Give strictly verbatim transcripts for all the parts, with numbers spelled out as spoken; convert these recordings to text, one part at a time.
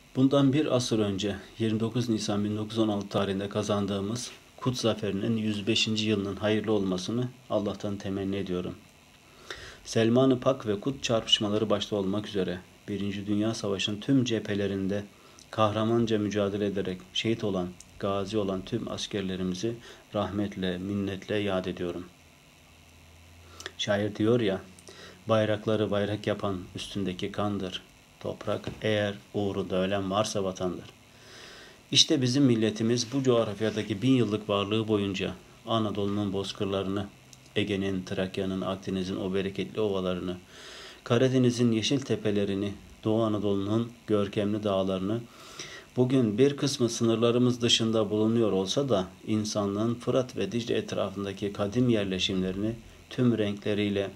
Bundan bir asır önce yirmi dokuz Nisan bin dokuz yüz on altı tarihinde kazandığımız Kut Zaferi'nin yüz beşinci yılının hayırlı olmasını Allah'tan temenni ediyorum. Selman-ı Pak ve Kut çarpışmaları başta olmak üzere Birinci Dünya Savaşı'nın tüm cephelerinde kahramanca mücadele ederek şehit olan, gazi olan tüm askerlerimizi rahmetle, minnetle yad ediyorum. Şair diyor ya, bayrakları bayrak yapan üstündeki kandır. Toprak eğer uğrunda ölen varsa vatandır. İşte bizim milletimiz bu coğrafyadaki bin yıllık varlığı boyunca Anadolu'nun bozkırlarını, Ege'nin, Trakya'nın, Akdeniz'in o bereketli ovalarını, Karadeniz'in yeşil tepelerini, Doğu Anadolu'nun görkemli dağlarını, bugün bir kısmı sınırlarımız dışında bulunuyor olsa da insanlığın Fırat ve Dicle etrafındaki kadim yerleşimlerini tüm renkleriyle,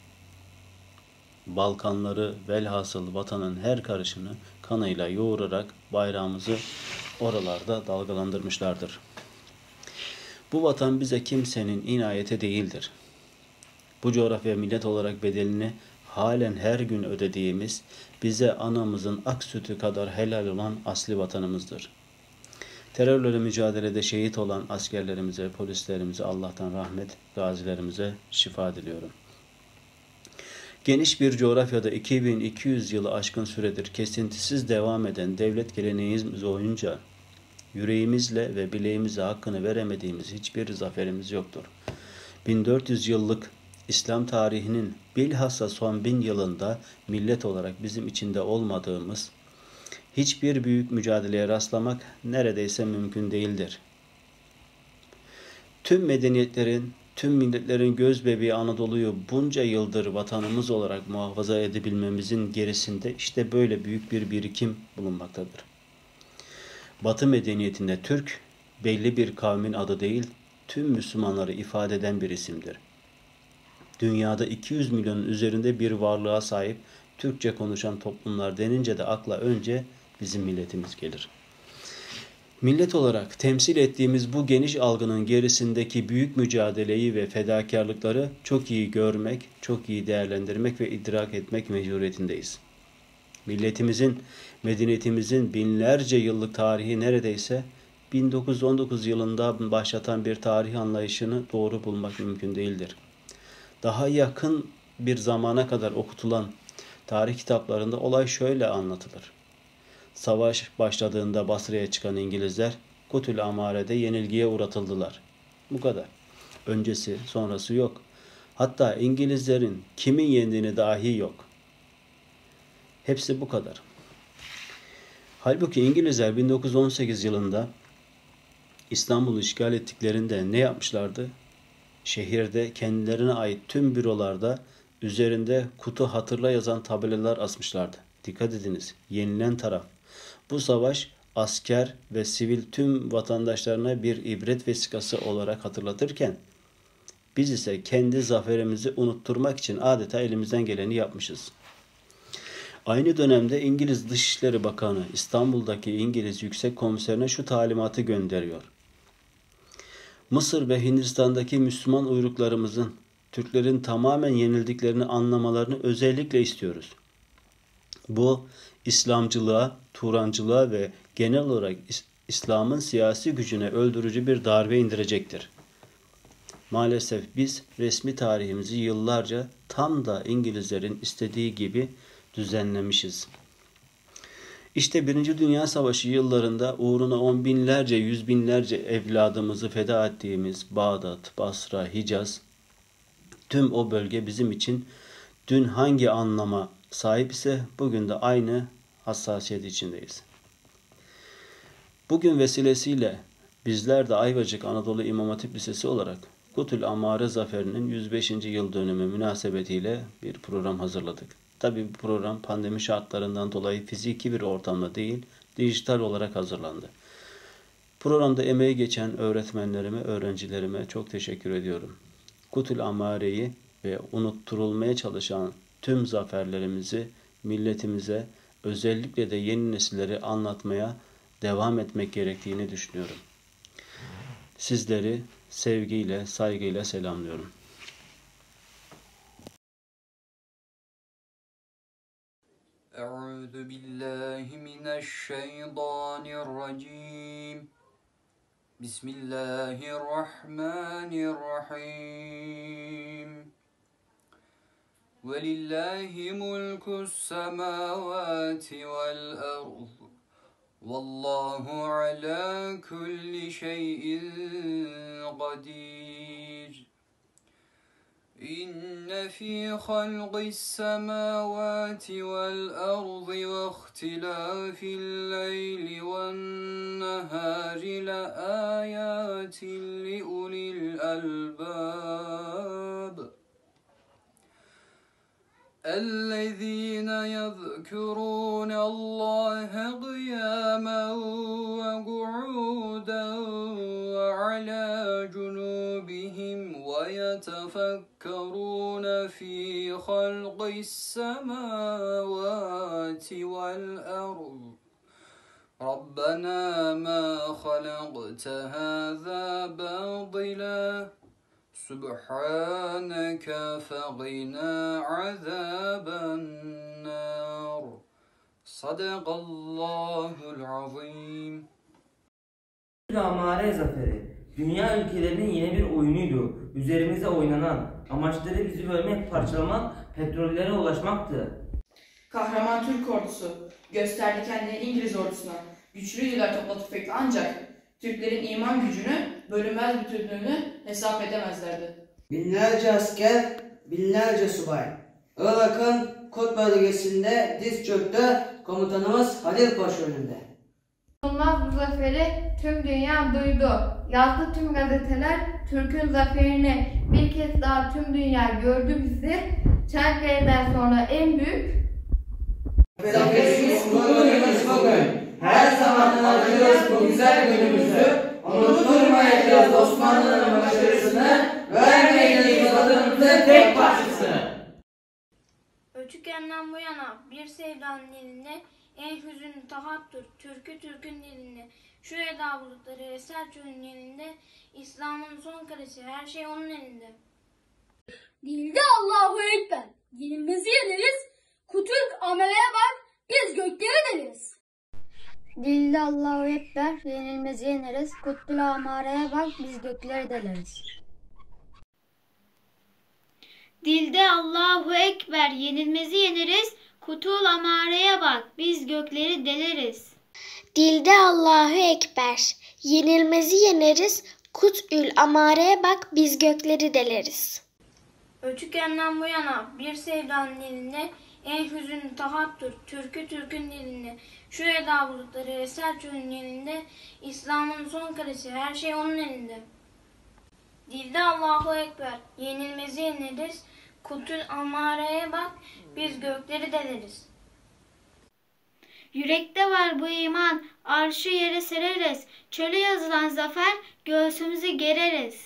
Balkanları velhasıl vatanın her karışını kanıyla yoğurarak bayrağımızı oralarda dalgalandırmışlardır. Bu vatan bize kimsenin inayeti değildir. Bu coğrafya millet olarak bedelini halen her gün ödediğimiz, bize anamızın ak sütü kadar helal olan asli vatanımızdır. Terörle mücadelede şehit olan askerlerimize, polislerimize Allah'tan rahmet, gazilerimize şifa diliyorum. Geniş bir coğrafyada iki bin iki yüz yılı aşkın süredir kesintisiz devam eden devlet geleneğimiz boyunca yüreğimizle ve bileğimizle hakkını veremediğimiz hiçbir zaferimiz yoktur. bin dört yüz yıllık İslam tarihinin bilhassa son bin yılında millet olarak bizim içinde olmadığımız hiçbir büyük mücadeleye rastlamak neredeyse mümkün değildir. Tüm medeniyetlerin, tüm milletlerin göz bebeği Anadolu'yu bunca yıldır vatanımız olarak muhafaza edebilmemizin gerisinde işte böyle büyük bir birikim bulunmaktadır. Batı medeniyetinde Türk, belli bir kavmin adı değil, tüm Müslümanları ifade eden bir isimdir. Dünyada iki yüz milyonun üzerinde bir varlığa sahip Türkçe konuşan toplumlar denince de akla önce bizim milletimiz gelir. Millet olarak temsil ettiğimiz bu geniş algının gerisindeki büyük mücadeleyi ve fedakarlıkları çok iyi görmek, çok iyi değerlendirmek ve idrak etmek mecburiyetindeyiz. Milletimizin, medeniyetimizin binlerce yıllık tarihi neredeyse bin dokuz yüz on dokuz yılında başlatan bir tarih anlayışını doğru bulmak mümkün değildir. Daha yakın bir zamana kadar okutulan tarih kitaplarında olay şöyle anlatılır. Savaş başladığında Basra'ya çıkan İngilizler Kutül Amare'de yenilgiye uğratıldılar. Bu kadar. Öncesi, sonrası yok. Hatta İngilizlerin kimin yendiğini dahi yok. Hepsi bu kadar. Halbuki İngilizler bin dokuz yüz on sekiz yılında İstanbul'u işgal ettiklerinde ne yapmışlardı? Şehirde kendilerine ait tüm bürolarda üzerinde Kut'u hatırla yazan tabelalar asmışlardı. Dikkat ediniz, yenilen taraf. Bu savaş asker ve sivil tüm vatandaşlarına bir ibret vesikası olarak hatırlatırken biz ise kendi zaferimizi unutturmak için adeta elimizden geleni yapmışız. Aynı dönemde İngiliz Dışişleri Bakanı İstanbul'daki İngiliz Yüksek Komiserine şu talimatı gönderiyor. Mısır ve Hindistan'daki Müslüman uyruklarımızın Türklerin tamamen yenildiklerini anlamalarını özellikle istiyoruz. Bu İslamcılığa, Turancılığa ve genel olarak İslam'ın siyasi gücüne öldürücü bir darbe indirecektir. Maalesef biz resmi tarihimizi yıllarca tam da İngilizlerin istediği gibi düzenlemişiz. İşte Birinci Dünya Savaşı yıllarında uğruna on binlerce, yüz binlerce evladımızı feda ettiğimiz Bağdat, Basra, Hicaz, tüm o bölge bizim için dün hangi anlama sahip ise bugün de aynı hassasiyet içindeyiz. Bugün vesilesiyle bizler de Ayvacık Anadolu İmam Hatip Lisesi olarak Kutül Amare Zaferi'nin yüz beşinci yıl dönümü münasebetiyle bir program hazırladık. Tabii bu program pandemi şartlarından dolayı fiziki bir ortamda değil, dijital olarak hazırlandı. Programda emeği geçen öğretmenlerime, öğrencilerime çok teşekkür ediyorum. Kutül Amare'yi ve unutturulmaya çalışan tüm zaferlerimizi milletimize, özellikle de yeni nesilleri anlatmaya devam etmek gerektiğini düşünüyorum. Sizleri sevgiyle, saygıyla selamlıyorum. أعوذ بالله من الشيطان الرجيم بسم الله الرحمن الرحيم ولله ملك السماوات والأرض والله على كل شيء قدير إن في خلق السماوات والأرض واختلاف الليل والنهار لآيات لأولي الألباب الذين يذكرون الله قياما وقعودا وعلى جنوبهم ويتفكرون في خلق السماوات والأرض ربنا ما خلقت هذا باطلا سبحانك فقنا عذاب النار صدق الله العظيم. Amare zaferi, dünya ülkelerinin yeni bir oyunuydu. Üzerimize oynanan, amaçları bizi bölmek, parçalamak, petrollere ulaşmaktı. Kahraman Türk ordusu gösterdi kendini İngiliz ordusuna. Güçlüydüler topla tüfekle ancak Türklerin iman gücünü, bölünmez bütünlüğünü hesap edemezlerdi. Binlerce asker, binlerce subay. Irak'ın Kut bölgesinde diz çöktü komutanımız Halil Paşa önünde. Olmaz bu zaferi tüm dünya duydu. Yazdı tüm gazeteler Türk'ün zaferini. Bir kez daha tüm dünya gördü bizi. Çanakkale'den sonra en büyük Zaferimiz gururumuz bugün. Her zaman anacağız bu güzel günümüzü. Unutturmayacağız Osmanlı'nın başarısını. Vermeyeceğiz vatanımızın tek parçasını. Ötükenden bu yana bir sevdanın elinde, en hüzünlü tahattür, türkü Türk'ün dilinde. Şu eda bulutları eser çölün elinde, İslam'ın son kalesi, her şey onun elinde. Dilde Allahu Ekber, dilimizi yeneriz, Kutürk ameleye bak, biz gökleri deliriz. Dilde Allahu Ekber, yenilmezi yeneriz, Kutlu amareye bak, biz gökleri deleriz. Dilde Allahu Ekber, yenilmezi yeneriz, Kutul amareye bak, biz gökleri deleriz. Dilde Allahu Ekber, yenilmezi yeneriz, Kut'ül amareye bak, biz gökleri deleriz. Ötükenden bu yana bir sevdanın elinde, en hüzünlü tahattür, türkü Türk'ün dilinde. Şu eda bulutları eser çölün elinde, İslam'ın son kalesi, her şey onun elinde. Dilde Allahu Ekber, yenilmezi yeneriz, Kutul amareye bak, biz gökleri deleriz. Yürekte var bu iman, arşı yere sereriz, çöle yazılan zafer, göğsümüzü gereriz.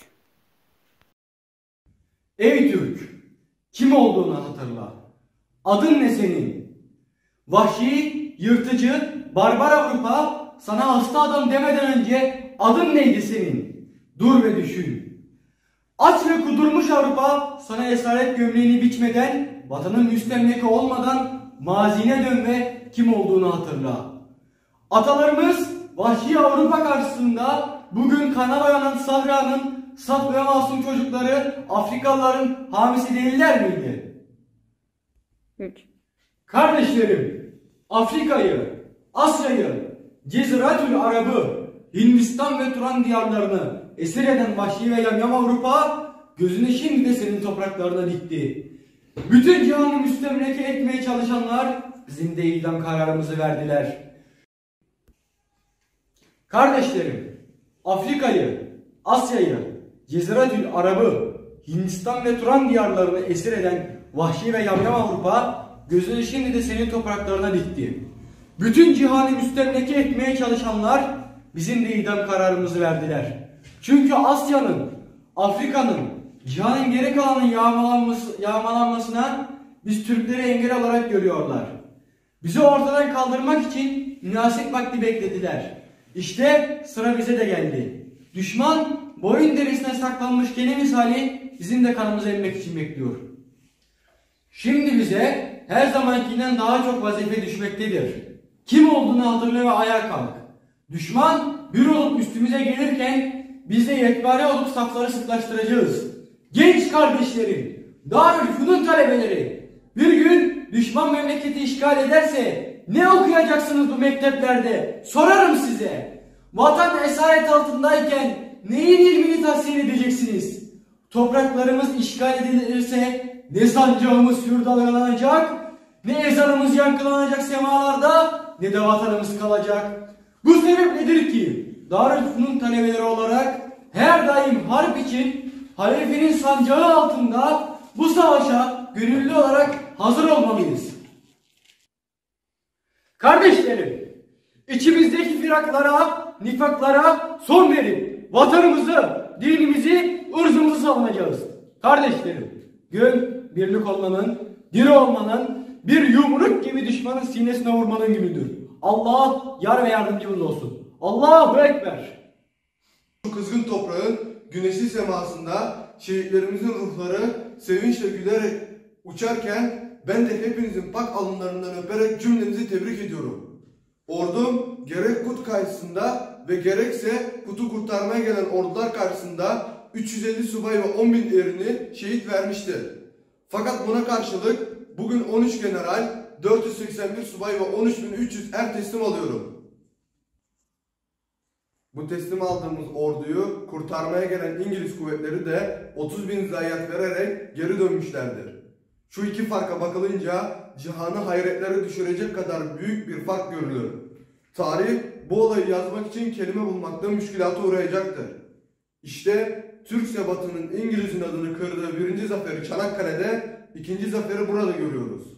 Ey Türk! Kim olduğunu hatırla. Adın ne senin? Vahşi, yırtıcı, barbar Avrupa sana hasta adam demeden önce adın neydi senin? Dur ve düşün. Aç ve kudurmuş Avrupa sana esaret gömleğini biçmeden, vatanın müstemleke olmadan mazine dön ve kim olduğunu hatırla. Atalarımız vahşi Avrupa karşısında bugün kana boyanan Sahra'nın saf ve masum çocukları Afrikalıların hamisi değiller miydi? üç. Kardeşlerim, Afrika'yı, Asya'yı, Ceziretül Arab'ı, Hindistan ve Turan diyarlarını esir eden vahşi ve yamyam Avrupa gözünü şimdi de senin topraklarına dikti. Bütün cihanı müstemleke etmeye çalışanlar bizim de idam kararımızı verdiler. Kardeşlerim, Afrika'yı, Asya'yı, Ceziretül Arab'ı, Hindistan ve Turan diyarlarını esir eden vahşi ve yamyam Avrupa gözünü şimdi de senin topraklarına dikti. Bütün cihanı müstemleke etmeye çalışanlar bizim de idam kararımızı verdiler. Çünkü Asya'nın, Afrika'nın, cihanın geri kalanının yağmalanması, yağmalanmasına biz Türkleri engel olarak görüyorlar. Bizi ortadan kaldırmak için münasip vakti beklediler. İşte sıra bize de geldi. Düşman boyun derisine saklanmış kene misali bizim de kanımızı emmek için bekliyor. Şimdi bize her zamankinden daha çok vazife düşmektedir. Kim olduğunu hatırla ve ayağa kalk. Düşman bir olup üstümüze gelirken biz de yekpare olup safları sıklaştıracağız. Genç kardeşlerim, Darülfünun talebeleri, bir gün düşman memleketi işgal ederse ne okuyacaksınız bu mekteplerde? Sorarım size. Vatan esaret altındayken neyin ilmini tahsil edeceksiniz? Topraklarımız işgal edilirse ne sancağımız hür dalgalanacak, ne ezanımız yankılanacak semalarda, ne de vatanımız kalacak. Bu sebepledir ki Darülfünun talebeleri olarak her daim harp için halifenin sancağı altında bu savaşa gönüllü olarak hazır olmalıyız. Kardeşlerim, içimizdeki firaklara, nifaklara son verip vatanımızı, dinimizi, ırzımızı savunacağız. Kardeşlerim, gün birlik olmanın, diri olmanın, bir yumruk gibi düşmanın sinesine vurmanın günüdür. Allah yar ve yardımcımız olsun. Allahu Ekber. Bu kızgın toprağın güneşli semasında şehitlerimizin ruhları sevinçle gülerek uçarken ben de hepinizin pak alınlarından öperek cümlenizi tebrik ediyorum. Ordum gerek Kut karşısında ve gerekse Kut'u kurtarmaya gelen ordular karşısında üç yüz elli subay ve on bin erini şehit vermiştir. Fakat buna karşılık bugün on üç general, dört yüz seksen bir subay ve on üç bin üç yüz er teslim alıyorum. Bu teslim aldığımız orduyu kurtarmaya gelen İngiliz kuvvetleri de otuz bin zayiat vererek geri dönmüşlerdir. Şu iki farka bakılınca cihanı hayretlere düşürecek kadar büyük bir fark görülür. Tarih bu olayı yazmak için kelime bulmakta müşkilata uğrayacaktır. İşte Türk sebatının İngiliz'in adını kırdığı birinci zaferi Çanakkale'de, ikinci zaferi burada görüyoruz.